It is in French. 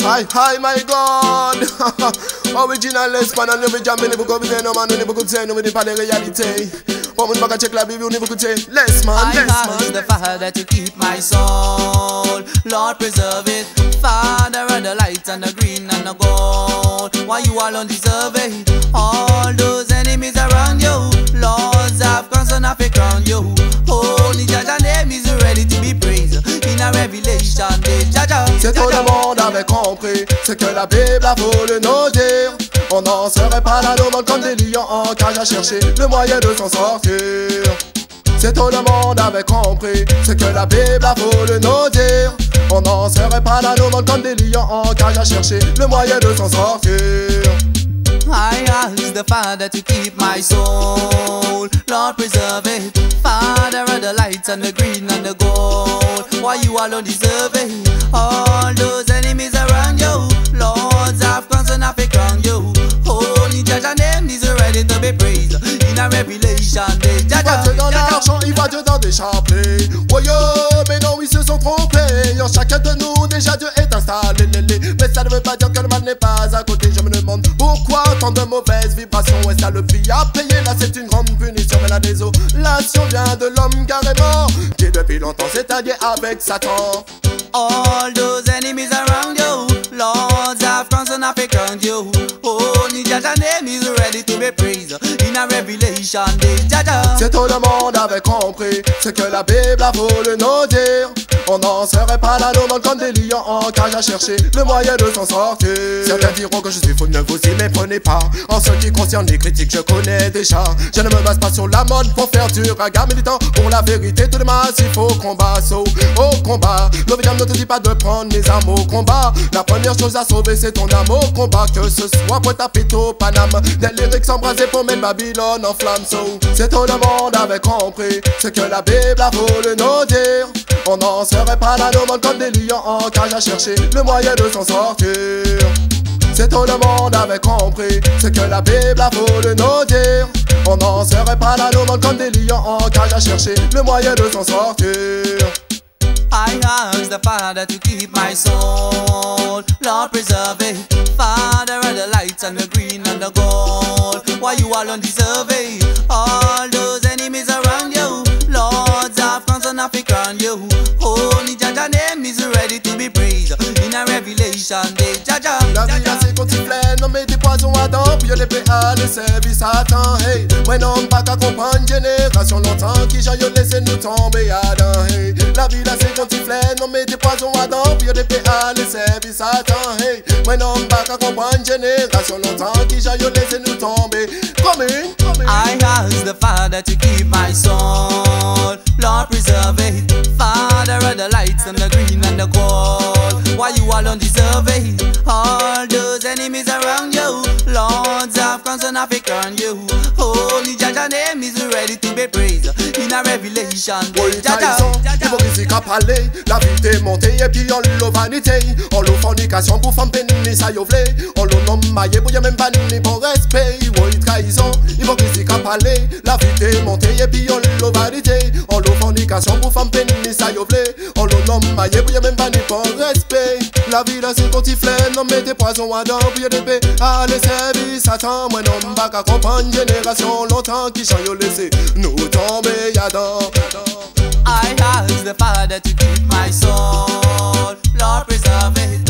Hi, hi, my God. Original espagnol, ne veut jamais ne vous convider, non, man, ne vous coûter, ne vous pas de réalité. Pour mon bac à check la Bible, ne vous coûter. Laisse, man, I ask the Father to keep my soul, Lord preserve it. Father of the light and the green and the gold, why you alone deserve it? All those enemies around you, Lords have concern of a crown you. Holy Jaja name is ready to be praised. In a revelation day, Jaja. C'est tout le monde avait compris, c'est que la Bible a voulu nous dire. On n'en serait pas là, nous comme des lions en cage à chercher le moyen de s'en sortir. C'est tout le monde avait compris, c'est que la Bible a voulu nous dire. On n'en serait pas là, nous comme des lions en cage à chercher le moyen de s'en sortir. I ask the Father to keep my soul, Lord preserve it. Father of the lights and the green and the gold, why you alone deserve it? All those enemies around you, Lords have concern of a crown you. Holy Jaja name is ready to be praised. In a revelation day, Il va Dieu dans l'argent, il va Dieu dans des chapelets. Oh yo, mais non, ils se sont trompés. En chacun de nous, déjà Dieu est installé. Mais ça ne veut pas dire que le mal n'est pas à côté. Je me demande pourquoi tant de mauvaises vibrations. Est-ce là le prix à payer? Là c'est une grande punition. Mais la désolation vient de l'homme carrément, qui depuis longtemps s'est allié avec Satan. All those enemies around you, Lords have concern of a crown you. Holy Jaja name is ready to be praised. In a revelation day, Jaja. C'est tout le monde avait compris, c'est que la Bible a voulu nous dire. On n'en serait pas là, nous comme des lions en cage à chercher le moyen de s'en sortir. Certains diront que je suis fou, ne vous y méprenez pas. En ce qui concerne les critiques, je connais déjà. Je ne me base pas sur la mode pour faire du raga militant. Pour la vérité, tout de masse, il faut combat, au combat. L'Ovidium ne te dit pas de prendre les armes au combat. La première chose à sauver, c'est ton âme au combat. Que ce soit Pointe-à-Pitre, Paname, des lyrics embrasés pour mettre Babylone en flamme. C'est tout le monde avait compris, c'est que la Bible a voulu nous dire. On n'en serait pas là, nous comme des lions en cage à chercher le moyen de s'en sortir. C'est tout le monde avait compris, c'est que la Bible a voulu nous dire. On n'en serait pas là, nous comme des lions en cage à chercher le moyen de s'en sortir. I ask the Father to keep my soul, Lord preserve it. Father of the lights and the green and the gold, why you alone deserve it? All those enemies around you, Lords have concern of a crown you. Holy Jaja name is ready to be praised. In a revelation day, Jaja. La vie a ses contiflets, non mais des poisons à dents. Puis y'a des PA, les services à temps. Hey, ouais non, pas qu'à comprendre, génération longtemps qui j'aille laisser nous tomber à dents. Hey, la vie a ses contiflets, non mais des poisons à dents. Puis y'a des PA, les services à temps. Hey, ouais non, pas qu'à comprendre, génération longtemps qui j'aille laisser nous tomber. Come in. I ask the Father to keep my soul, Lord preserve it. Father of the lights and the green and the gold, why you alone deserve it? All those enemies around you, Lords have concern of a crown you. Holy Jaja name is ready to be praised. In a revelation day, Jaja. Hypocrisie qu'a parlé, la vie démontée et puis on l'a vanité. On l'a fornication pour femme bénie, ça y v'lé. On l'a nommé maillé pour y'a même pas ni bon respect. Oui, trahison, hypocrisie qu'a parlé, la vie démontée et puis on l'a vanité. On l'a fornication pour femme bénie, ça y v'lé. On l'a nommé maillé pour y'a même pas ni bon respect. La vie là c'est contiflé, non mais des poisons à dents. Puis y'a des paix, à les services, attends. Moi non, pas qu'à comprendre, génération longtemps qui chant y'a laissé nous tomber y'a dans. I ask the Father to keep my soul, Lord preserve it.